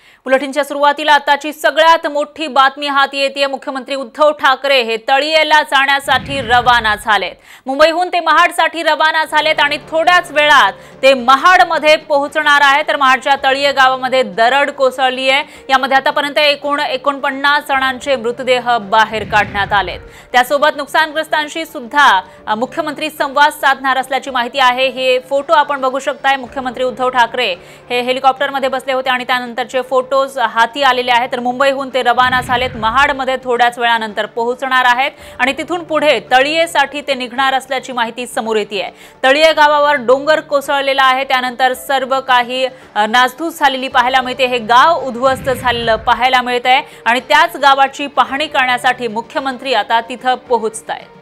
बुलेटिनच्या सुरुवातीला आताची सगळ्यात मोठी बातमी हाती येते। मुख्यमंत्री उद्धव ठाकरे हे तळीयेला जाण्यासाठी रवाना झालेत। मुंबईहून ते महाडसाठी रवाना झालेत आणि थोड्याच वेळात ते महाडमध्ये पोहोचणार आहेत। तर महाडच्या तळीये गावामध्ये दरड कोसळली आहे। यामध्ये आतापर्यंत एकूण 49 जणांचे मृतदेह बाहेर काढण्यात आलेत। त्यासोबत नुकसानग्रस्तांशी सुद्धा मुख्यमंत्री संवाद साधणार असल्याची माहिती आहे। हे फोटो आपण बघू शकताय। मुख्यमंत्री उद्धव ठाकरे हे हेलिकॉप्टरमध्ये बसले होते आणि त्यानंतरचे फोटोज हाती आलेले आहेत। तर मुंबईहून ते रवाना झालेत, महाडमध्ये थोड्याच वेळानंतर पोहोचणार आहेत आणि तिथून पुढे तळीयेसाठी ते निघणार असल्याची माहिती समोर येते आहे। तळीये गावावर डोंगर कोसळलेला आहे, त्यानंतर सर्व काही नासधूस झालेली पाहायला मिळते। हे गाव उद्ध्वस्त झालेलं पाहायला मिळतंय आणि त्याच गावाची पाहणी करण्यासाठी मुख्यमंत्री आता तिथं पोहोचतायत।